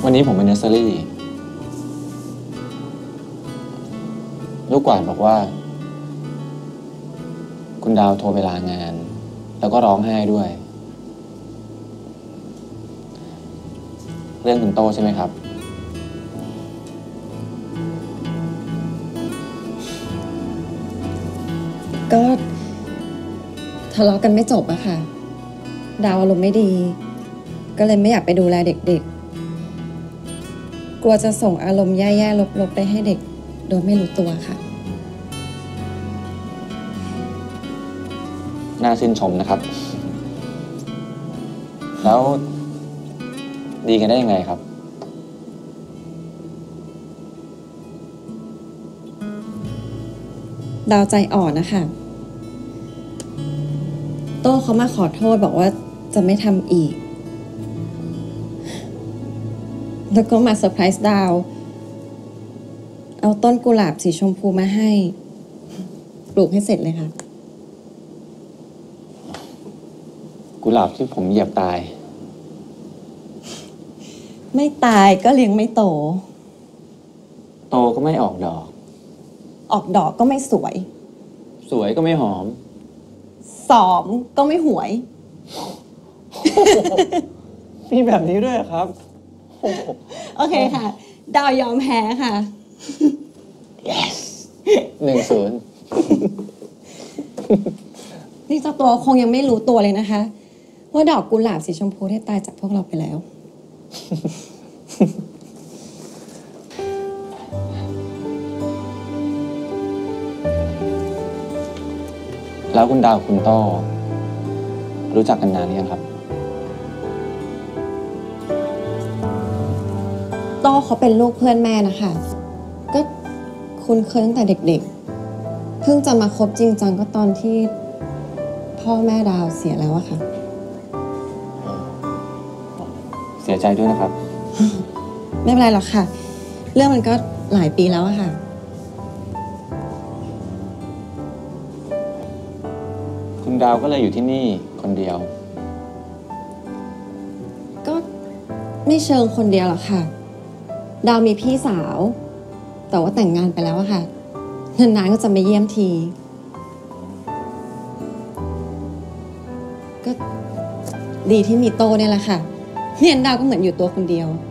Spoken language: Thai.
วันนี้ผมไปเนสเซอรี่ลูกกวาดบอกว่าคุณดาวโทรไปลางานแล้วก็ร้องไห้ด้วยเรื่องคุณโตใช่ไหมครับก็ทะเลาะกันไม่จบอะค่ะดาวอารมณ์ไม่ดีก็เลยไม่อยากไปดูแลเด็กๆกลัวจะส่งอารมณ์แย่ๆลบๆไปให้เด็กโดยไม่รู้ตัวค่ะน่าชื่นชมนะครับแล้วดีกันได้ยังไงครับดาวใจอ่อนนะคะโต้เขามาขอโทษบอกว่าจะไม่ทำอีกแล้วก็มาเซอร์ไพรส์ดาวเอาต้นกุหลาบสีชมพูมาให้ปลูกให้เสร็จเลยค่ะกุหลาบที่ผมเหยียบตายไม่ตายก็เลี้ยงไม่โตโตก็ไม่ออกดอกออกดอกก็ไม่สวยสวยก็ไม่หอมสอมก็ไม่หวยมีแบบนี้ด้วยครับโอเคค่ะดาวยอมแพ้ค่ะ yes 1-0 นี่เจ้าตัวคงยังไม่รู้ตัวเลยนะคะว่าดอกกุหลาบสีชมพูได้ตายจากพวกเราไปแล้วแล้วคุณดาวคุณโต้รู้จักกันนานหรือยังครับโต้เขาเป็นลูกเพื่อนแม่นะคะก็คุ้นเคยตั้งแต่เด็กๆเพิ่งจะมาคบจริงจังก็ตอนที่พ่อแม่ดาวเสียแล้วอะค่ะเสียใจด้วยนะครับไม่เป็นไรหรอกค่ะเรื่องมันก็หลายปีแล้วอะค่ะคุณดาวก็เลยอยู่ที่นี่คนเดียวก็ไม่เชิงคนเดียวหรอกค่ะดาวมีพี่สาวแต่ว่าแต่งงานไปแล้วอะค่ะนานๆก็จะมาเยี่ยมทีก็ดีที่มีโต้เนี่ยแหละค่ะเนียนดาวก็เหมือนอยู่ตัวคนเดียว